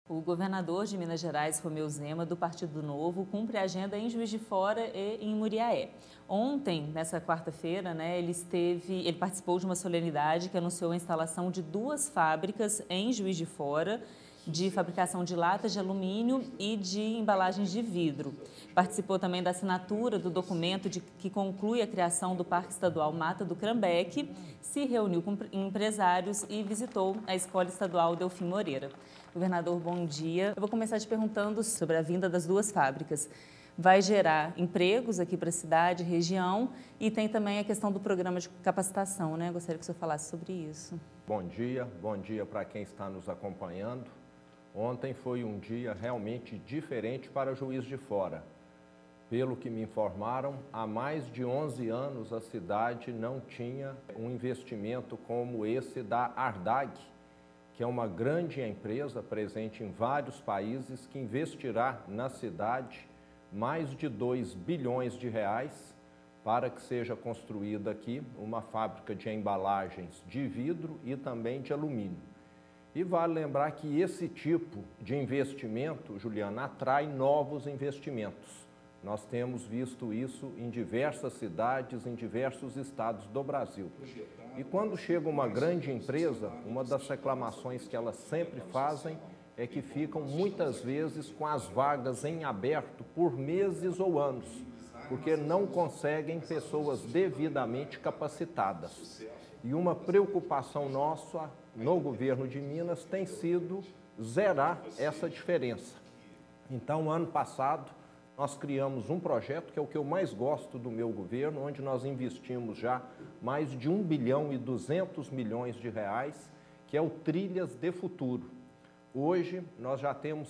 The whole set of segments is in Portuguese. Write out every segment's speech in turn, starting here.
O governador de Minas Gerais, Romeu Zema, do Partido Novo, cumpre a agenda em Juiz de Fora e em Muriaé. Ontem, nessa quarta-feira, ele participou de uma solenidade que anunciou a instalação de 2 fábricas em Juiz de Fora, de fabricação de latas de alumínio e de embalagens de vidro. Participou também da assinatura do documento que conclui a criação do Parque Estadual Mata do Crambeque, se reuniu com empresários e visitou a Escola Estadual Delfim Moreira. Governador, bom dia. Eu vou começar te perguntando sobre a vinda das 2 fábricas. Vai gerar empregos aqui para a cidade, região, e tem também a questão do programa de capacitação, né? Gostaria que o senhor falasse sobre isso. Bom dia para quem está nos acompanhando. Ontem foi um dia realmente diferente para Juiz de Fora. Pelo que me informaram, há mais de 11 anos a cidade não tinha um investimento como esse da Ardag, que é uma grande empresa presente em vários países que investirá na cidade mais de 2 bilhões de reais para que seja construída aqui uma fábrica de embalagens de vidro e também de alumínio. E vale lembrar que esse tipo de investimento, Juliana, atrai novos investimentos. Nós temos visto isso em diversas cidades, em diversos estados do Brasil. E quando chega uma grande empresa, uma das reclamações que elas sempre fazem é que ficam muitas vezes com as vagas em aberto por meses ou anos, porque não conseguem pessoas devidamente capacitadas. E uma preocupação nossa no governo de Minas tem sido zerar essa diferença. Então, ano passado, nós criamos um projeto, que é o que eu mais gosto do meu governo, onde nós investimos já mais de 1 bilhão e 200 milhões de reais, que é o Trilhas de Futuro. Hoje, nós já temos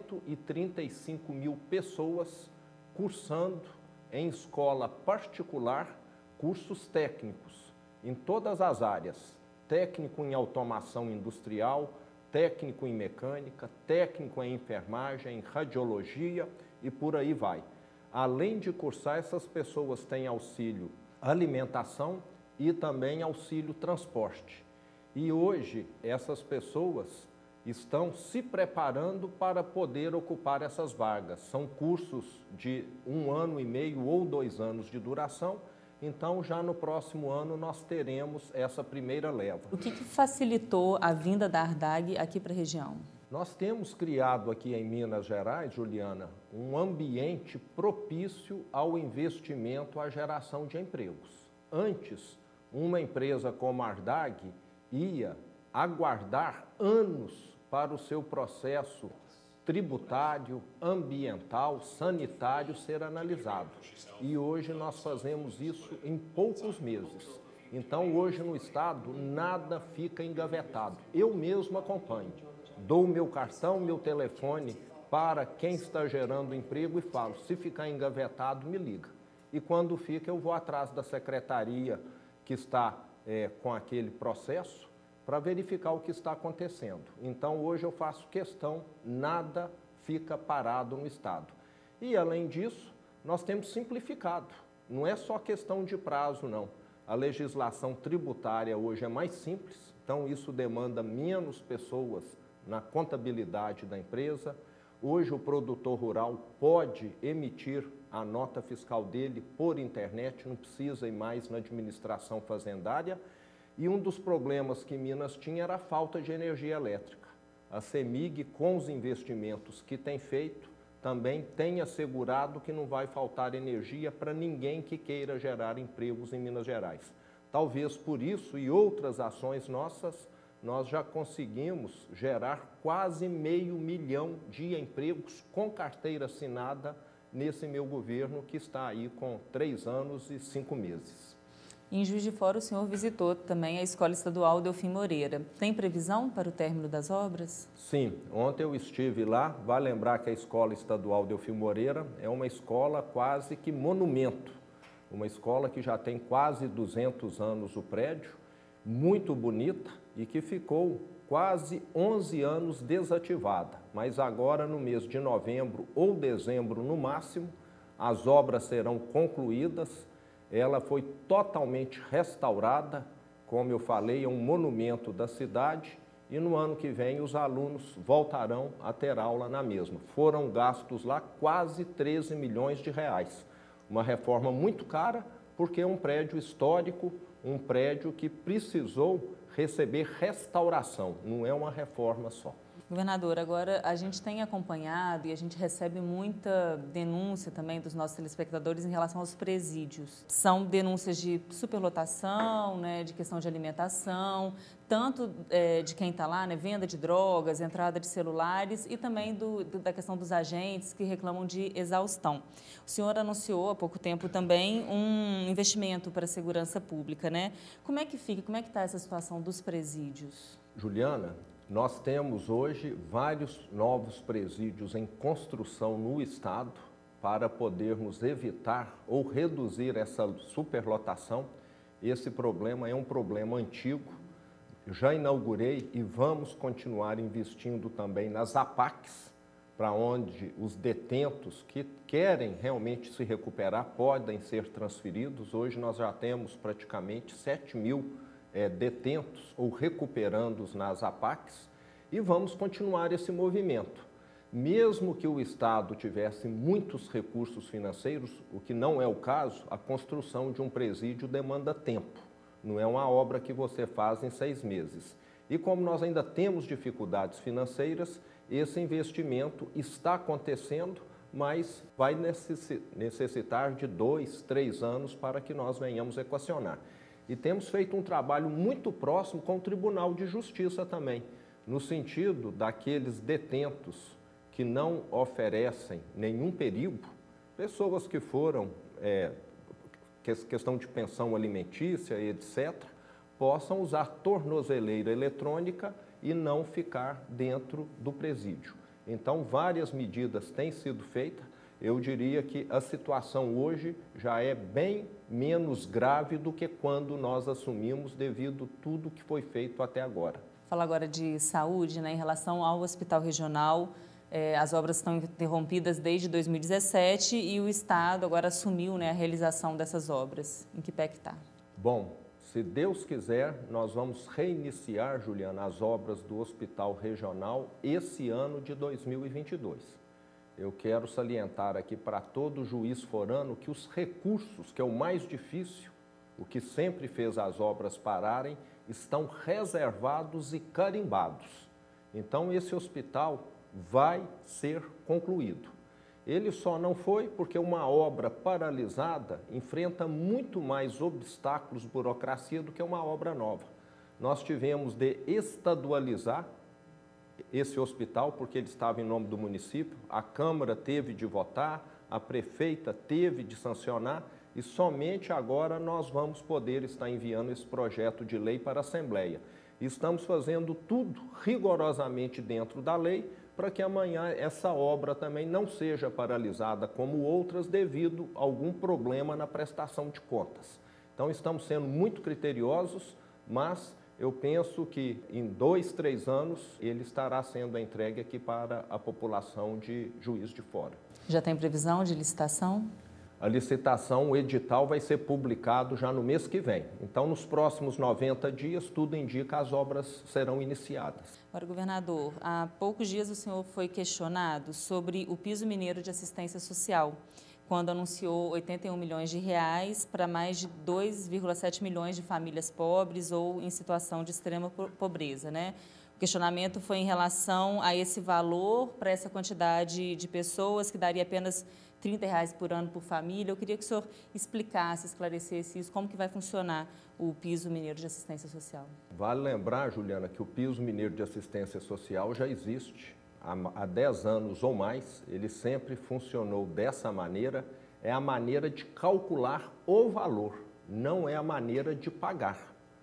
135 mil pessoas cursando em escola particular cursos técnicos, em todas as áreas, técnico em automação industrial, técnico em mecânica, técnico em enfermagem, em radiologia e por aí vai. Além de cursar, essas pessoas têm auxílio alimentação e também auxílio transporte. E hoje, essas pessoas estão se preparando para poder ocupar essas vagas. São cursos de 1 ano e meio ou 2 anos de duração. Então, já no próximo ano, nós teremos essa primeira leva. O que facilitou a vinda da Ardag aqui para a região? Nós temos criado aqui em Minas Gerais, Juliana, um ambiente propício ao investimento, à geração de empregos. Antes, uma empresa como a Ardag ia aguardar anos para o seu processo tributário, ambiental, sanitário ser analisado. E hoje nós fazemos isso em poucos meses. Então, hoje no Estado, nada fica engavetado. Eu mesmo acompanho. Dou meu cartão, meu telefone para quem está gerando emprego e falo, se ficar engavetado, me liga. E quando fica, eu vou atrás da secretaria que está com aquele processo para verificar o que está acontecendo. Então, hoje eu faço questão, nada fica parado no Estado. E, além disso, nós temos simplificado. Não é só questão de prazo, não. A legislação tributária hoje é mais simples, então isso demanda menos pessoas na contabilidade da empresa. Hoje o produtor rural pode emitir a nota fiscal dele por internet, não precisa ir mais na administração fazendária. E um dos problemas que Minas tinha era a falta de energia elétrica. A CEMIG, com os investimentos que tem feito, também tem assegurado que não vai faltar energia para ninguém que queira gerar empregos em Minas Gerais. Talvez por isso e outras ações nossas, nós já conseguimos gerar quase 500 mil de empregos com carteira assinada nesse meu governo, que está aí com 3 anos e 5 meses. Em Juiz de Fora, o senhor visitou também a Escola Estadual Delfim Moreira. Tem previsão para o término das obras? Sim, ontem eu estive lá. Vale lembrar que a Escola Estadual Delfim Moreira é uma escola quase que monumento. Uma escola que já tem quase 200 anos o prédio, muito bonita e que ficou quase 11 anos desativada. Mas agora, no mês de novembro ou dezembro no máximo, as obras serão concluídas. Ela foi totalmente restaurada, como eu falei, é um monumento da cidade e no ano que vem os alunos voltarão a ter aula na mesma. Foram gastos lá quase 13 milhões de reais. Uma reforma muito cara, porque é um prédio histórico, um prédio que precisou receber restauração, não é uma reforma só. Governador, agora a gente tem acompanhado e a gente recebe muita denúncia também dos nossos telespectadores em relação aos presídios. São denúncias de superlotação, né, de questão de alimentação, tanto de quem está lá, né, venda de drogas, entrada de celulares e também da questão dos agentes que reclamam de exaustão. O senhor anunciou há pouco tempo também um investimento para a segurança pública, né? Como é que fica, como é que está essa situação dos presídios? Juliana, nós temos hoje vários novos presídios em construção no Estado para podermos evitar ou reduzir essa superlotação. Esse problema é um problema antigo. Eu já inaugurei e vamos continuar investindo também nas APACs, para onde os detentos que querem realmente se recuperar podem ser transferidos. Hoje nós já temos praticamente 7 mil detentos ou recuperandos nas APACs e vamos continuar esse movimento. Mesmo que o Estado tivesse muitos recursos financeiros, o que não é o caso, a construção de um presídio demanda tempo. Não é uma obra que você faz em 6 meses. E como nós ainda temos dificuldades financeiras, esse investimento está acontecendo, mas vai necessitar de 2, 3 anos para que nós venhamos equacionar. E temos feito um trabalho muito próximo com o Tribunal de Justiça também, no sentido daqueles detentos que não oferecem nenhum perigo, pessoas que foram, questão de pensão alimentícia, etc., possam usar tornozeleira eletrônica e não ficar dentro do presídio. Então, várias medidas têm sido feitas. Eu diria que a situação hoje já é bem menos grave do que quando nós assumimos devido a tudo que foi feito até agora. Fala agora de saúde, né, em relação ao Hospital Regional. As obras estão interrompidas desde 2017 e o Estado agora assumiu, né, a realização dessas obras. Em que pé que está? Bom, se Deus quiser, nós vamos reiniciar, Juliana, as obras do Hospital Regional esse ano de 2022. Eu quero salientar aqui para todo juiz forano que os recursos, que é o mais difícil, o que sempre fez as obras pararem, estão reservados e carimbados. Então, esse hospital vai ser concluído. Ele só não foi porque uma obra paralisada enfrenta muito mais obstáculos, burocracia, do que uma obra nova. Nós tivemos de estadualizar esse hospital, porque ele estava em nome do município, a Câmara teve de votar, a prefeita teve de sancionar e somente agora nós vamos poder estar enviando esse projeto de lei para a Assembleia. Estamos fazendo tudo rigorosamente dentro da lei para que amanhã essa obra também não seja paralisada como outras devido a algum problema na prestação de contas. Então estamos sendo muito criteriosos, mas eu penso que em 2, 3 anos ele estará sendo entregue aqui para a população de Juiz de Fora. Já tem previsão de licitação? A licitação, o edital vai ser publicado já no mês que vem. Então, nos próximos 90 dias, tudo indica as obras serão iniciadas. Agora, governador, há poucos dias o senhor foi questionado sobre o piso mineiro de assistência social, quando anunciou 81 milhões de reais para mais de 2,7 milhões de famílias pobres ou em situação de extrema pobreza, né? O questionamento foi em relação a esse valor para essa quantidade de pessoas, que daria apenas R$30 por ano por família. Eu queria que o senhor explicasse, esclarecesse isso, como que vai funcionar o piso mineiro de assistência social. Vale lembrar, Juliana, que o piso mineiro de assistência social já existe há 10 anos ou mais. Ele sempre funcionou dessa maneira. É a maneira de calcular o valor, não é a maneira de pagar.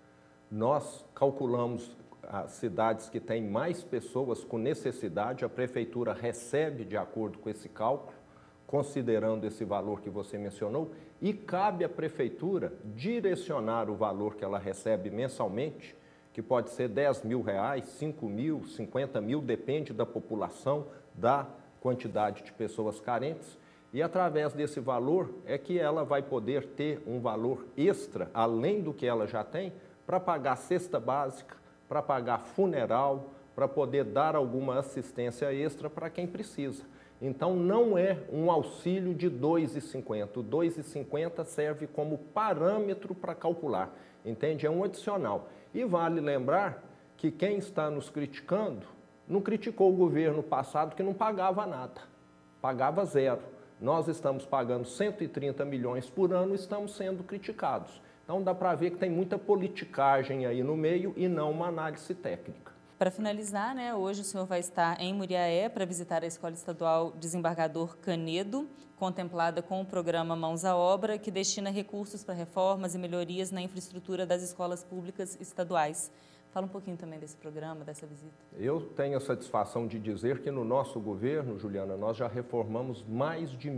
Nós calculamos as cidades que têm mais pessoas com necessidade, a prefeitura recebe de acordo com esse cálculo, considerando esse valor que você mencionou, e cabe à prefeitura direcionar o valor que ela recebe mensalmente, que pode ser R$10 mil, R$5 mil, R$50 mil, depende da população, da quantidade de pessoas carentes, e através desse valor é que ela vai poder ter um valor extra, além do que ela já tem, para pagar cesta básica, para pagar funeral, para poder dar alguma assistência extra para quem precisa. Então, não é um auxílio de R$ 2,50. O R$ 2,50 serve como parâmetro para calcular, entende? É um adicional. E vale lembrar que quem está nos criticando não criticou o governo passado que não pagava nada, pagava zero. Nós estamos pagando 130 milhões por ano e estamos sendo criticados. Então, dá para ver que tem muita politicagem aí no meio e não uma análise técnica. Para finalizar, né, hoje o senhor vai estar em Muriaé para visitar a Escola Estadual Desembargador Canedo, contemplada com o programa Mãos à Obra, que destina recursos para reformas e melhorias na infraestrutura das escolas públicas estaduais. Fala um pouquinho também desse programa, dessa visita. Eu tenho a satisfação de dizer que no nosso governo, Juliana, nós já reformamos mais de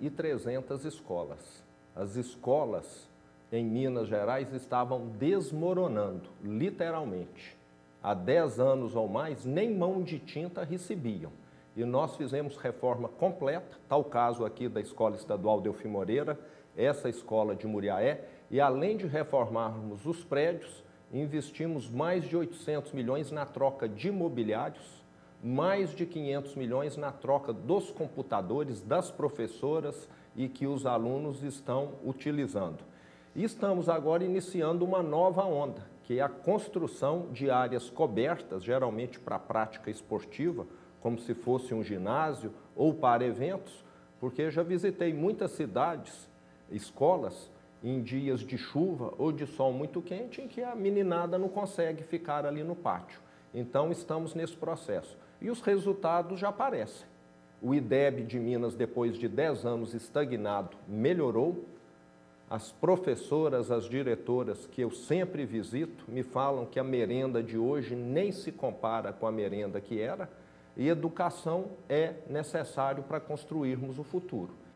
1.300 escolas. As escolas em Minas Gerais estavam desmoronando, literalmente. Há 10 anos ou mais, nem mão de tinta recebiam. E nós fizemos reforma completa, tal caso aqui da Escola Estadual Delfim Moreira, essa escola de Muriaé, e além de reformarmos os prédios, investimos mais de 800 milhões na troca de mobiliários, mais de 500 milhões na troca dos computadores, das professoras e que os alunos estão utilizando. E estamos agora iniciando uma nova onda, que é a construção de áreas cobertas, geralmente para prática esportiva, como se fosse um ginásio ou para eventos, porque já visitei muitas cidades, escolas, em dias de chuva ou de sol muito quente, em que a meninada não consegue ficar ali no pátio. Então, estamos nesse processo. E os resultados já aparecem. O IDEB de Minas, depois de 10 anos estagnado, melhorou. As professoras, as diretoras que eu sempre visito, me falam que a merenda de hoje nem se compara com a merenda que era, e educação é necessário para construirmos o futuro.